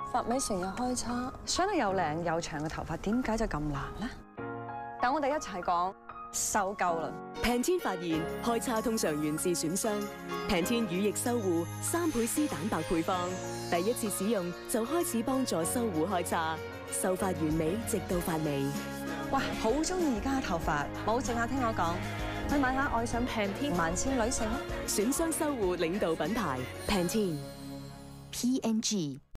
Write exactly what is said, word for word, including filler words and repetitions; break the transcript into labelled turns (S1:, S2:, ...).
S1: 髮尾成日開叉，
S2: 想到又靚又長嘅頭髮，點解就咁難呢？等我哋一齊講收夠啦！
S3: 平天發現開叉通常源自損傷，平天乳液修護三倍絲蛋白配方，第一次使用就開始幫助修護開叉，秀髮完美直到髮尾。
S2: 哇，好中意而家嘅頭髮，冇淨係聽我講，去買下愛上平天萬千女性啦！
S3: 損傷修護領導品牌平天
S4: P N G。